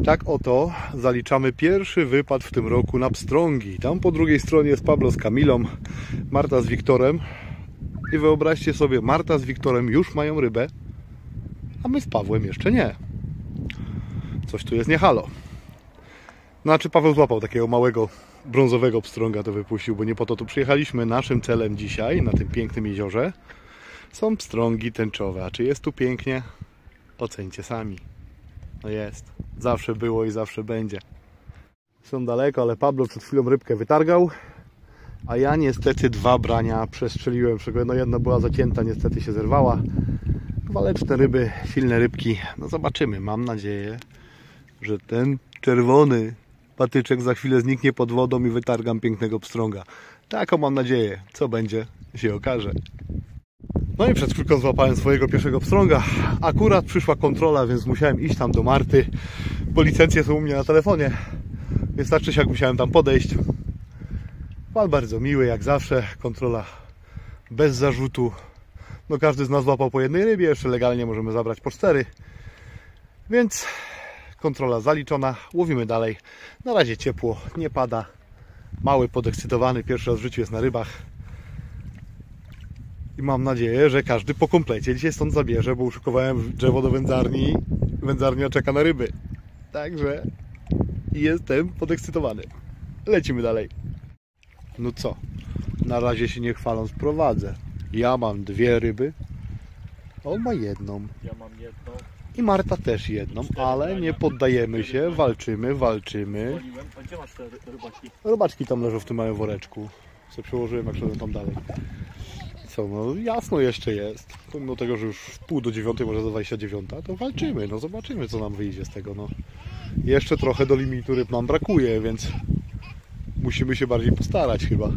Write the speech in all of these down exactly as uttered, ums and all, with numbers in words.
Tak oto zaliczamy pierwszy wypad w tym roku na pstrągi. Tam po drugiej stronie jest Pablo z Kamilą, Marta z Wiktorem. I wyobraźcie sobie, Marta z Wiktorem już mają rybę, a my z Pawłem jeszcze nie. Coś tu jest nie halo. Znaczy Paweł złapał takiego małego brązowego pstrąga, to wypuścił, bo nie po to tu przyjechaliśmy. Naszym celem dzisiaj, na tym pięknym jeziorze, są pstrągi tęczowe. A czy jest tu pięknie? Oceńcie sami. No jest. Zawsze było i zawsze będzie. Są daleko, ale Pablo przed chwilą rybkę wytargał, a ja niestety dwa brania przestrzeliłem. No jedna była zacięta, niestety się zerwała. Waleczne ryby, silne rybki. No zobaczymy. Mam nadzieję, że ten czerwony patyczek za chwilę zniknie pod wodą i wytargam pięknego pstrąga. Taką mam nadzieję. Co będzie, się okaże. No i przed chwilką złapałem swojego pierwszego pstrąga. Akurat przyszła kontrola, więc musiałem iść tam do Marty, bo licencje są u mnie na telefonie. Więc tak czy siak musiałem tam podejść. Pan bardzo miły, jak zawsze. Kontrola bez zarzutu. No każdy z nas złapał po jednej rybie. Jeszcze legalnie możemy zabrać po cztery. Więc kontrola zaliczona. Łowimy dalej. Na razie ciepło, nie pada. Mały, podekscytowany. Pierwszy raz w życiu jest na rybach. I mam nadzieję, że każdy po komplecie dzisiaj stąd zabierze, bo uszykowałem drzewo do wędzarni. Wędzarnia czeka na ryby. Także jestem podekscytowany. Lecimy dalej. No co? Na razie się nie chwaląc prowadzę. Ja mam dwie ryby. On ma jedną. Ja mam jedną. I Marta też jedną, ale nie poddajemy się. Walczymy, walczymy. A gdzie masz te rybaczki? Robaczki tam leżą w tym małym woreczku. Co przełożyłem, jak szedłem tam dalej. Co, no jasno jeszcze jest. Pomimo tego, że już w pół do dziewiątej, może za dwadzieścia dziewiąta, to walczymy. No zobaczymy, co nam wyjdzie z tego. No. Jeszcze trochę do limitu ryb nam brakuje, więc musimy się bardziej postarać chyba.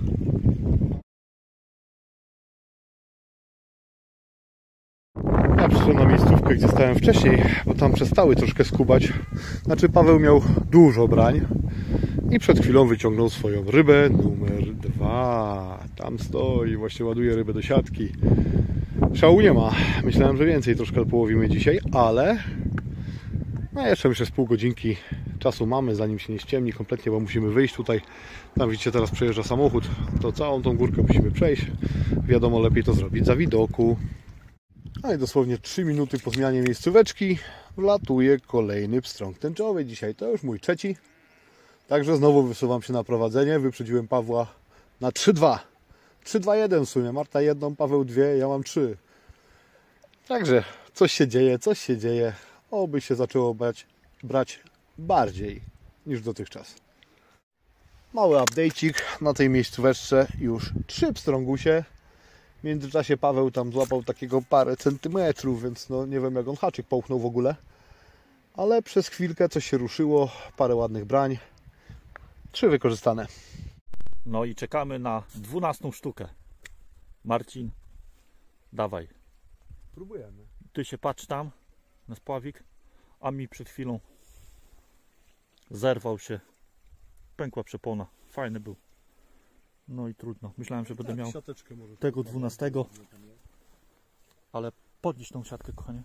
Ja przyszedłem na miejscówkę, gdzie stałem wcześniej, bo tam przestały troszkę skubać. Znaczy Paweł miał dużo brań i przed chwilą wyciągnął swoją rybę numer dwa. Tam stoi, właśnie ładuje rybę do siatki. Szału nie ma. Myślałem, że więcej troszkę połowimy dzisiaj, ale no jeszcze myślę z pół godzinki czasu mamy, zanim się nie ściemni kompletnie, bo musimy wyjść tutaj. Tam widzicie, teraz przejeżdża samochód, to całą tą górkę musimy przejść. Wiadomo, lepiej to zrobić za widoku. No i dosłownie trzy minuty po zmianie miejscóweczki wlatuje kolejny pstrąg tęczowy. Dzisiaj to już mój trzeci. Także znowu wysuwam się na prowadzenie. Wyprzedziłem Pawła na trzy dwa. trzy dwa jeden w sumie. Marta jedną, Paweł dwie, ja mam trzy. Także coś się dzieje, coś się dzieje. Oby się zaczęło brać, brać bardziej niż dotychczas. Mały update'cik na tej miejscóweczce. Już trzy pstrągusie. W międzyczasie Paweł tam złapał takiego parę centymetrów, więc no nie wiem, jak on haczyk połknął w ogóle. Ale przez chwilkę coś się ruszyło, parę ładnych brań. Trzy wykorzystane. No i czekamy na dwunastą sztukę. Marcin, dawaj. Próbujemy. Ty się patrz tam na spławik, a mi przed chwilą zerwał się. Pękła przepona. Fajny był. No i trudno. Myślałem, że będę miał tego dwunastego. Ale podnieś tą siatkę, kochanie.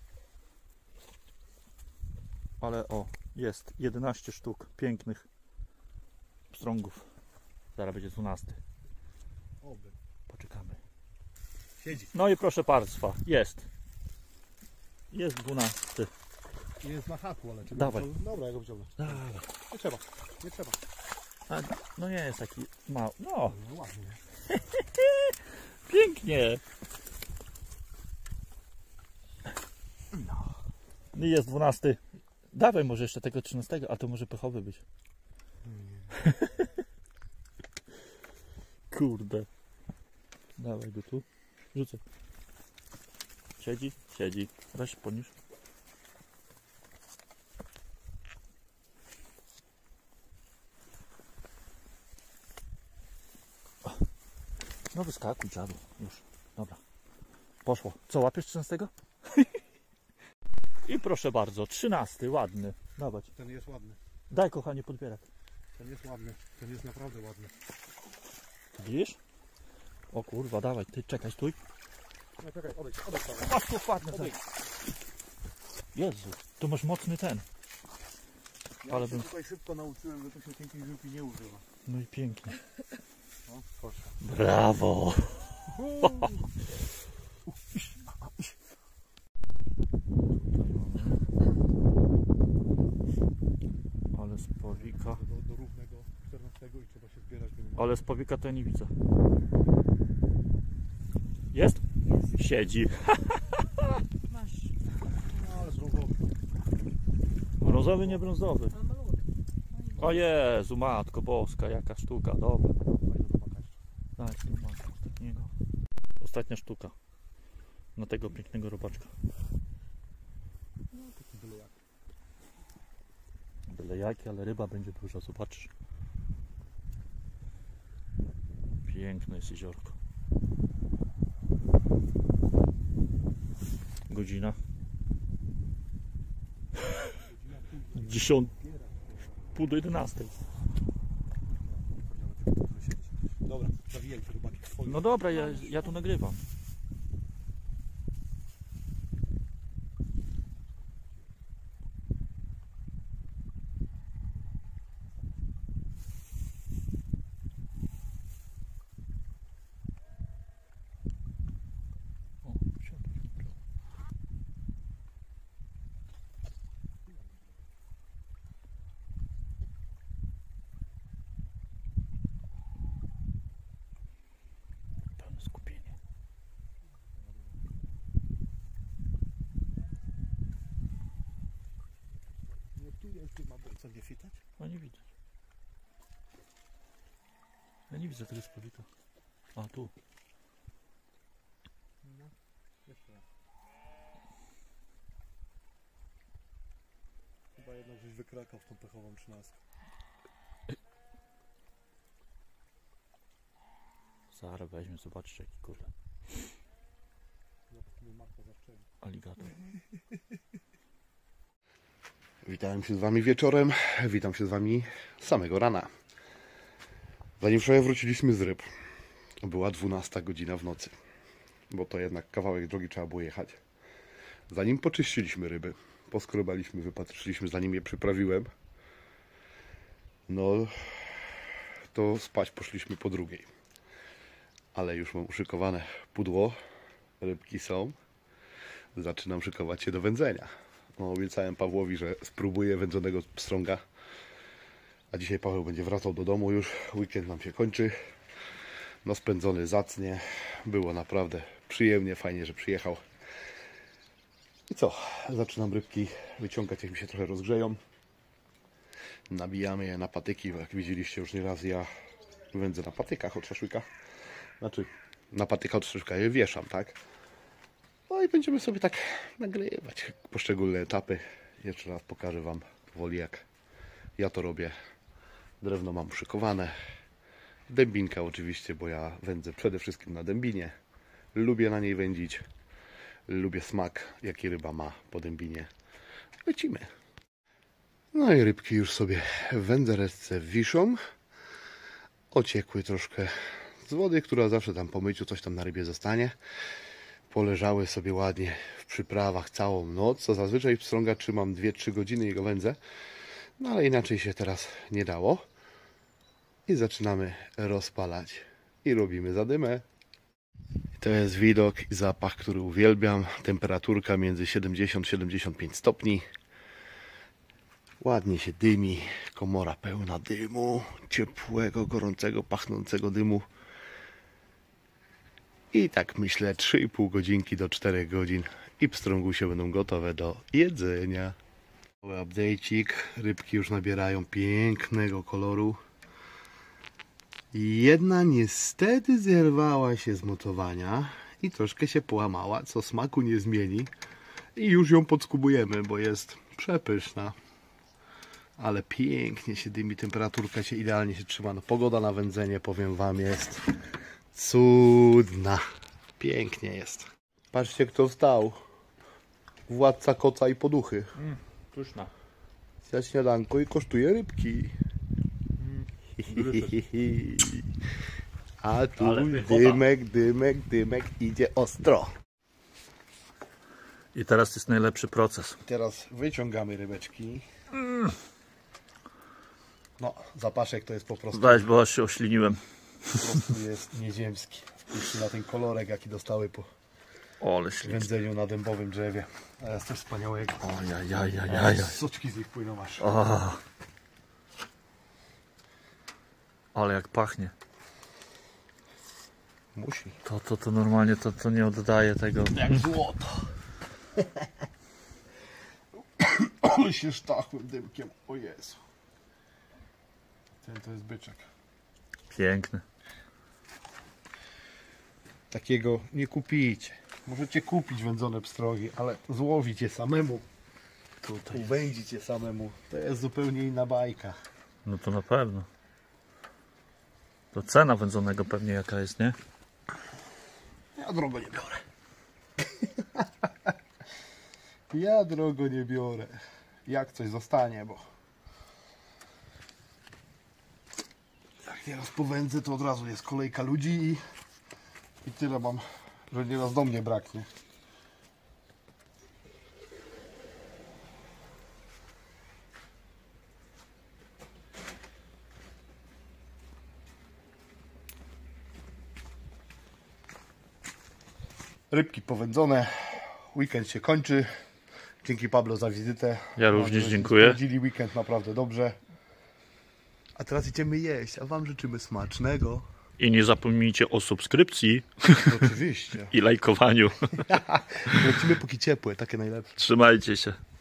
Ale o, jest jedenaście sztuk pięknych pstrągów. Zaraz będzie dwunasty. Oby. Poczekamy. Siedzi. No i proszę Państwa, jest. Jest dwunasty. Jest na haku, ale czy dawaj. To... Dobra, ja go wciągnę. Dawaj. Nie trzeba, nie trzeba. A, no nie jest taki mały. No. No ładnie. Pięknie. No. I jest dwunasty. Dawaj może jeszcze tego trzynastego, a to może pechowy być. Kurde. Dawaj go tu. Rzucę. Siedzi? Siedzi. Raz się podnieś. No wyskakuj, dziadu. Już. Dobra. Poszło. Co, łapiesz trzynastego? I proszę bardzo, trzynasty, ładny. Dawać. Ten jest ładny. Daj, kochanie, podbierak. Ten jest ładny. Ten jest naprawdę ładny. Widzisz? O kurwa, dawaj, ty czekaj, stój. No czekaj, odejdź, odejdź. Patrz, tu wpadnę. Jezu, to masz mocny ten. Ja Ale się bym... tutaj szybko nauczyłem, że tu się cienkiej żyłki nie używa. No i pięknie. No, proszę. Brawo! Ale z powika. Do, do równego czternastego i trzeba się zbierać. Ale z powika to ja nie widzę. Jest? Siedzi. Masz. No, ale brązowy. Brązowy, nie brązowy. Ale malutki. O Jezu, matko boska, jaka sztuka, dobra. Daj tu matko ostatniego. Ostatnia sztuka. Na tego pięknego robaczka. No, taki byle jak. Byle jaki, ale ryba będzie duża, zobaczysz. Piękne jest jeziorko. Godzina. Dziesiąt. Pół do jedenastej. Dobra, zawijaj te rybaki twoje. No dobra, ja, ja tu nagrywam. O, siadł. Pełne skupienie. Nie, tu jest, tu ma co nie fitać? A nie widać. Ja nie widzę tego spowika. A tu. No, jeszcze raz. Chyba jednak żeś wykrakał w tą pechową trzynastkę. Zaraz weźmie, zobaczcie jaki kurde. Aligator. Witałem się z Wami wieczorem, witam się z Wami samego rana. Zanim wczoraj wróciliśmy z ryb, była dwunasta godzina w nocy, bo to jednak kawałek drogi trzeba było jechać. Zanim poczyściliśmy ryby, poskrobaliśmy, wypatrzyliśmy, zanim je przyprawiłem, no to spać poszliśmy po drugiej. Ale już mam uszykowane pudło, rybki są, zaczynam szykować się do wędzenia. No, obiecałem Pawłowi, że spróbuję wędzonego pstrąga. A dzisiaj Paweł będzie wracał do domu już. Weekend nam się kończy. No spędzony zacnie. Było naprawdę przyjemnie, fajnie, że przyjechał. I co? Zaczynam rybki wyciągać, jak mi się trochę rozgrzeją. Nabijamy je na patyki, bo jak widzieliście już nieraz, ja wędzę na patykach od szaszłyka. Znaczy, na patykach od szaszłyka je wieszam, tak? No i będziemy sobie tak nagrywać poszczególne etapy. Jeszcze raz pokażę Wam powoli, jak ja to robię. Drewno mam szykowane. Dębinka oczywiście, bo ja wędzę przede wszystkim na dębinie. Lubię na niej wędzić. Lubię smak, jaki ryba ma po dębinie. Lecimy. No i rybki już sobie w wędzareczce wiszą. Ociekły troszkę z wody, która zawsze tam po myciu coś tam na rybie zostanie. Poleżały sobie ładnie w przyprawach całą noc, co zazwyczaj pstrąga trzymam dwie trzy godziny jego wędzę. No ale inaczej się teraz nie dało. I zaczynamy rozpalać. I robimy zadymę. To jest widok i zapach, który uwielbiam. Temperaturka między siedemdziesiąt siedemdziesiąt pięć stopni. Ładnie się dymi. Komora pełna dymu. Ciepłego, gorącego, pachnącego dymu. I tak myślę trzy i pół godzinki do czterech godzin i pstrągusie będą gotowe do jedzenia. Mały update'cik. Rybki już nabierają pięknego koloru. Jedna niestety zerwała się z mocowania i troszkę się połamała, co smaku nie zmieni. I już ją podskubujemy, bo jest przepyszna. Ale pięknie się dymi, temperaturka się idealnie się trzyma. No, pogoda na wędzenie, powiem Wam, jest cudna. Pięknie jest. Patrzcie, kto wstał. Władca koca i poduchy. Mm, pyszna. Za śniadanko i kosztuje rybki. Mm, A tu Ale dymek, dymek, dymek idzie ostro. I teraz jest najlepszy proces. Teraz wyciągamy rybeczki. Mm. No, zapaszek to jest po prostu, Weź, bo aż się ośliniłem. po prostu jest nieziemski. Spójrzcie na ten kolorek, jaki dostały po Ole ślicznie. wędzeniu na dębowym drzewie. A jest coś wspaniałego. Ojajajajaj. Soczki z nich płyną aż. O. Ale jak pachnie. Musi. To, to, to normalnie to, to nie oddaje tego. Jak złoto. Ale się sztachłem dymkiem. O Jezu. Ten to jest byczek. Piękny. Takiego nie kupicie. Możecie kupić wędzone pstrogi, ale złowić je samemu, Tutaj. uwędzić je samemu, to jest zupełnie inna bajka. No to na pewno. To cena wędzonego pewnie jaka jest, nie? Ja drogo nie biorę. Ja drogo nie biorę. Jak coś zostanie, bo jak nieraz powędzę, to od razu jest kolejka ludzi i, i tyle mam, że nieraz do mnie braknie. Rybki powędzone, weekend się kończy. Dzięki Pablo za wizytę. Ja również Mam, żeśmy dziękuję. Spędzili weekend naprawdę dobrze. A teraz idziemy jeść, a Wam życzymy smacznego. I nie zapomnijcie o subskrypcji Oczywiście. i lajkowaniu. Lecimy póki ciepłe, takie najlepsze. Trzymajcie się.